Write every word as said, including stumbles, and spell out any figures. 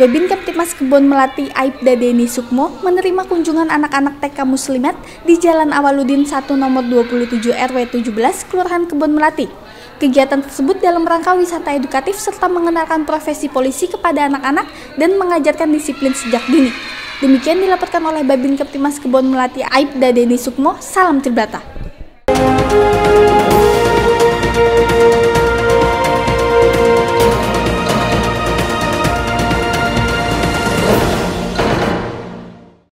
Babin Kamtipmas Kebon Melati Aibda Deni Sukmo menerima kunjungan anak-anak T K Muslimat di Jalan Awaludin satu nomor dua puluh tujuh R W tujuh belas Kelurahan Kebon Melati. Kegiatan tersebut dalam rangka wisata edukatif serta mengenalkan profesi polisi kepada anak-anak dan mengajarkan disiplin sejak dini. Demikian dilaporkan oleh Babin Kamtipmas Kebon Melati Aibda Deni Sukmo. Salam Tribrata.